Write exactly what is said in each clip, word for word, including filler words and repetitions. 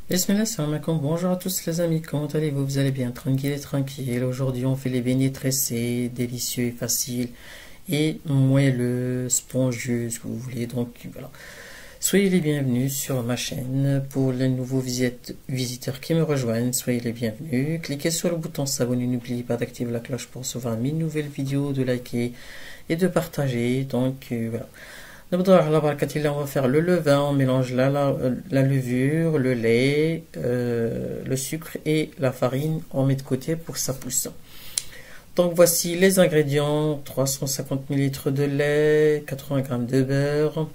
Bismillah, salam alaikum. Bonjour à tous les amis, comment allez-vous? Vous allez bien, tranquille et tranquille. Aujourd'hui on fait les beignets tressés, délicieux et faciles et moelleux, spongieux, ce que vous voulez. Donc voilà, soyez les bienvenus sur ma chaîne. Pour les nouveaux visit visiteurs qui me rejoignent, soyez les bienvenus. Cliquez sur le bouton s'abonner, n'oubliez pas d'activer la cloche pour recevoir mes nouvelles vidéos, de liker et de partager. Donc euh, voilà. On va faire le levain, on mélange la, la, la levure, le lait, euh, le sucre et la farine, on met de côté pour que ça pousse. Donc voici les ingrédients: trois cent cinquante millilitres de lait, quatre-vingts grammes de beurre,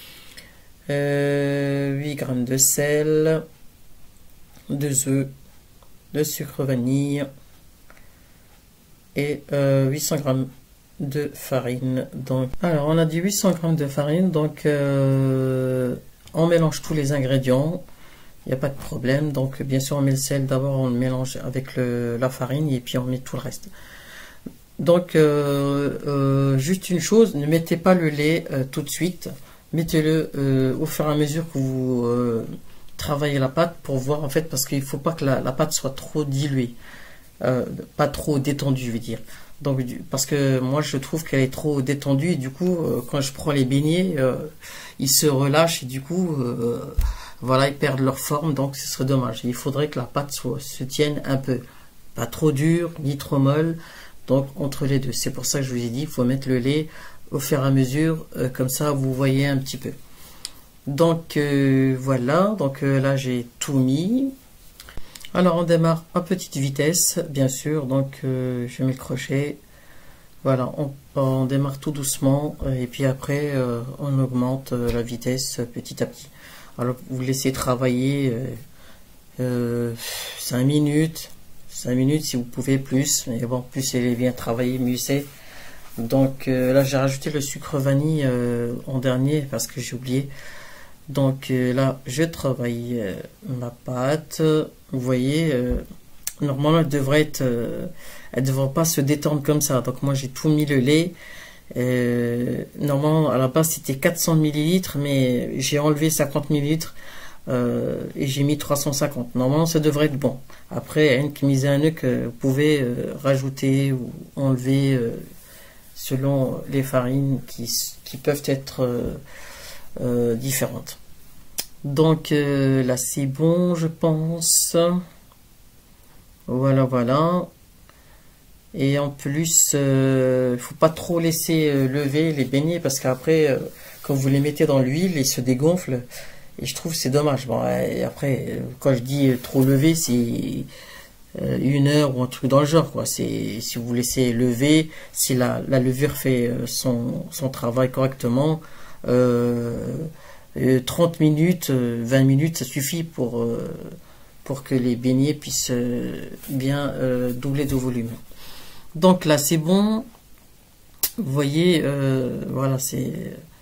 euh, huit grammes de sel, deux œufs, de sucre vanille et euh, huit cents grammes de farine. Donc alors on a dit huit cents grammes de farine, donc euh, on mélange tous les ingrédients, il n'y a pas de problème. Donc bien sûr on met le sel d'abord, on le mélange avec le, la farine et puis on met tout le reste. Donc euh, euh, juste une chose, ne mettez pas le lait euh, tout de suite, mettez-le euh, au fur et à mesure que vous euh, travaillez la pâte, pour voir en fait, parce qu'il faut pas que la, la pâte soit trop diluée, euh, pas trop détendue je veux dire. Donc, parce que moi je trouve qu'elle est trop détendue et du coup euh, quand je prends les beignets euh, ils se relâchent et du coup euh, voilà, ils perdent leur forme, donc ce serait dommage. Il faudrait que la pâte soit, se tienne un peu, pas trop dure ni trop molle, donc entre les deux. C'est pour ça que je vous ai dit il faut mettre le lait au fur et à mesure, euh, comme ça vous voyez un petit peu. Donc euh, voilà, donc euh, là j'ai tout mis. Alors on démarre à petite vitesse bien sûr, donc euh, je mets le crochet, voilà, on, on démarre tout doucement et puis après euh, on augmente euh, la vitesse petit à petit. Alors vous laissez travailler euh, euh, cinq minutes, cinq minutes si vous pouvez, plus, mais bon, plus elle est bien travaillée, mieux c'est. Donc euh, là j'ai rajouté le sucre vanille euh, en dernier parce que j'ai oublié. Donc euh, là je travaille euh, ma pâte, vous voyez, euh, normalement elle devrait être, euh, elle devrait pas se détendre comme ça. Donc moi j'ai tout mis le lait, euh, normalement à la base c'était quatre cents millilitres, mais j'ai enlevé cinquante millilitres euh, et j'ai mis trois cent cinquante. Normalement ça devrait être bon. Après une mise à un œuf que vous pouvez euh, rajouter ou enlever euh, selon les farines qui, qui peuvent être euh, euh, différentes. Donc euh, là c'est bon je pense. Voilà voilà. Et en plus il euh, faut pas trop laisser euh, lever les beignets, parce qu'après euh, quand vous les mettez dans l'huile ils se dégonflent et je trouve c'est dommage. Bon, et après euh, quand je dis euh, trop lever, c'est euh, une heure ou un truc dans le genre quoi. C'est si vous laissez lever, si la, la levure fait euh, son, son travail correctement, euh, Euh, trente minutes, euh, vingt minutes, ça suffit pour, euh, pour que les beignets puissent euh, bien euh, doubler de volume. Donc là c'est bon, vous voyez, euh, voilà, c'est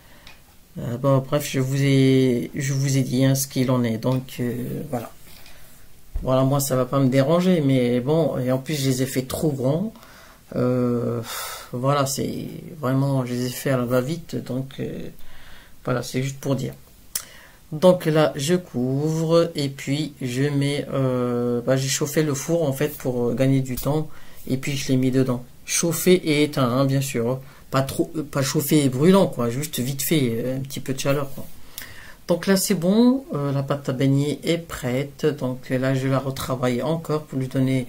euh, bon, bref, je vous ai je vous ai dit hein, ce qu'il en est. Donc euh, voilà, voilà, moi ça va pas me déranger, mais bon, et en plus je les ai fait trop grands, euh, voilà, c'est vraiment, je les ai fait à la va-vite, donc euh, voilà, c'est juste pour dire. Donc là je couvre et puis je mets euh, bah, j'ai chauffé le four en fait pour gagner du temps, et puis je l'ai mis dedans, chauffé et éteint hein, bien sûr, pas trop, pas chauffé et brûlant quoi, juste vite fait, un petit peu de chaleur quoi. Donc là c'est bon, euh, la pâte à beignet est prête. Donc là je vais la retravailler encore pour lui donner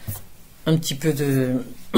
un petit peu de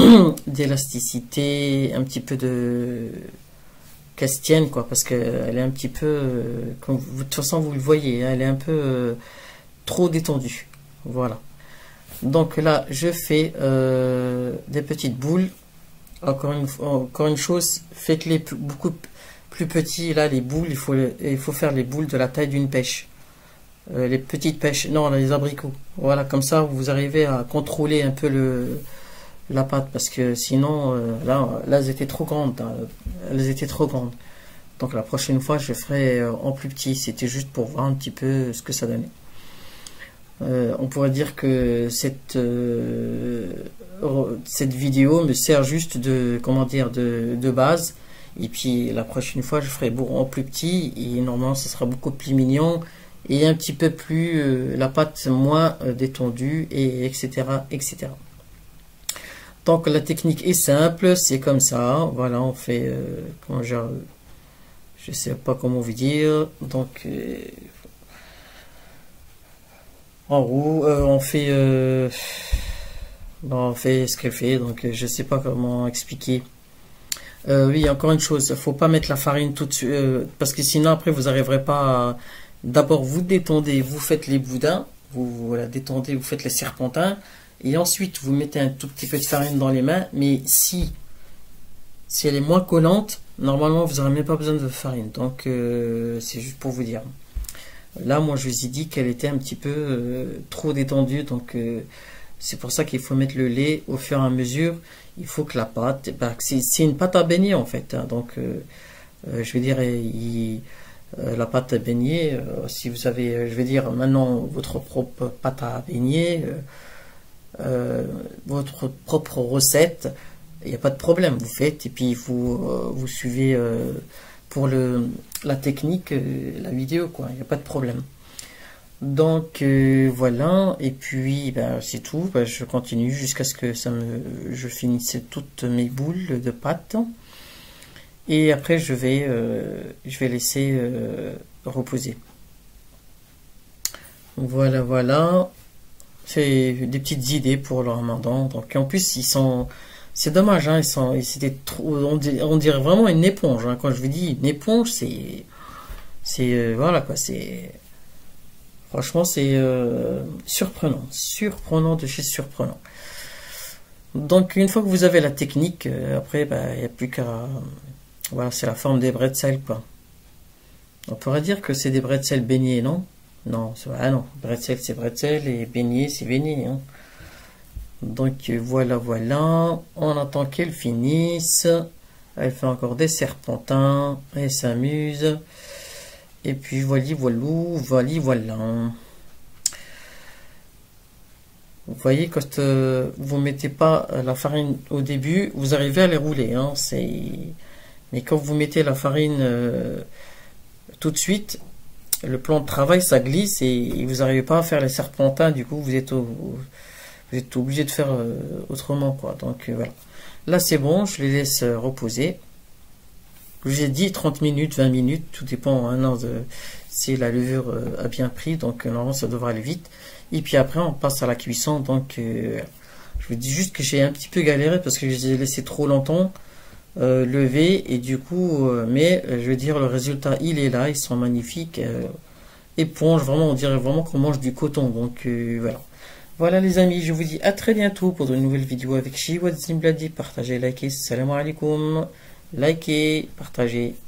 d'élasticité, un petit peu de qu'elle se tienne quoi, parce qu'elle est un petit peu euh, comme vous, de toute façon vous le voyez hein, elle est un peu euh, trop détendue. Voilà, donc là je fais euh, des petites boules. Encore une, encore une chose, faites-les beaucoup plus petits. Là les boules, il faut, il faut faire les boules de la taille d'une pêche, euh, les petites pêches, non les abricots. Voilà, comme ça vous arrivez à contrôler un peu le la pâte, parce que sinon euh, là, là elles étaient trop grandes hein, elles étaient trop grandes. Donc la prochaine fois je ferai euh, en plus petit. C'était juste pour voir un petit peu ce que ça donnait. Euh, on pourrait dire que cette euh, cette vidéo me sert juste de, comment dire, de, de base, et puis la prochaine fois je ferai en plus petit et normalement ce sera beaucoup plus mignon et un petit peu plus euh, la pâte moins euh, détendue, et etc etc. Donc la technique est simple, c'est comme ça. Voilà, on fait euh, comment je je sais pas comment vous dire. Donc euh, en gros, euh, on fait euh, bon, on fait ce qu'elle fait. Donc euh, je sais pas comment expliquer. Euh, oui, encore une chose, faut pas mettre la farine tout de suite, euh, parce que sinon après vous n'arriverez pas à... D'abord vous détendez, vous faites les boudins, vous, vous voilà, détendez, vous faites les serpentins, et ensuite vous mettez un tout petit peu de farine dans les mains, mais si, si elle est moins collante, normalement vous n'aurez même pas besoin de farine, donc euh, c'est juste pour vous dire. Là moi je vous ai dit qu'elle était un petit peu euh, trop détendue, donc euh, c'est pour ça qu'il faut mettre le lait au fur et à mesure. Il faut que la pâte, bah, c'est une pâte à beignet en fait, hein, donc euh, euh, je veux dire, il, euh, la pâte à beignet, euh, si vous avez, je veux dire, maintenant votre propre pâte à beignet, euh, euh, votre propre recette, il n'y a pas de problème, vous faites et puis vous, euh, vous suivez euh, pour le, la technique, euh, la vidéo, quoi, il n'y a pas de problème. Donc euh, voilà, et puis ben, c'est tout, ben, je continue jusqu'à ce que ça me, je finisse toutes mes boules de pâte, et après je vais, euh, je vais laisser euh, reposer. Voilà, voilà, c'est des petites idées pour le ramadan. Donc en plus ils sont, c'est dommage, hein, ils sont, c'était trop, on dirait, on dirait vraiment une éponge, hein. Quand je vous dis une éponge, c'est, c'est euh, voilà quoi, c'est franchement, c'est euh, surprenant, surprenant de chez surprenant. Donc, une fois que vous avez la technique, euh, après, il bah, n'y a plus qu'à... Voilà, c'est la forme des bretzels, quoi. On pourrait dire que c'est des bretzels beignets, non? Non, ah non, bretzel c'est bretzel et beignet c'est beignet, hein. Donc, voilà, voilà. On attend qu'elle finisse. Elle fait encore des serpentins. Elle s'amuse. Et puis voilà, voilà, voilà, voilà. Vous voyez, quand euh, vous mettez pas la farine au début, vous arrivez à les rouler, hein, c'est... Mais quand vous mettez la farine euh, tout de suite, le plan de travail, ça glisse et vous n'arrivez pas à faire les serpentins, du coup, vous êtes, au, vous êtes obligé de faire euh, autrement, quoi. Donc, euh, voilà. Là, c'est bon, je les laisse reposer. J'ai dit trente minutes, vingt minutes, tout dépend hein, de si la levure euh, a bien pris, donc euh, normalement ça devrait aller vite. Et puis après on passe à la cuisson, donc euh, je vous dis juste que j'ai un petit peu galéré parce que je les ai laissés trop longtemps euh, lever, et du coup, euh, mais euh, je veux dire le résultat il est là, ils sont magnifiques, euh, éponge, vraiment on dirait vraiment qu'on mange du coton, donc euh, voilà. Voilà les amis, je vous dis à très bientôt pour de nouvelles vidéos avec Chiwad Zimbladi. Partagez, likez, salam alaikum. Likez, partagez.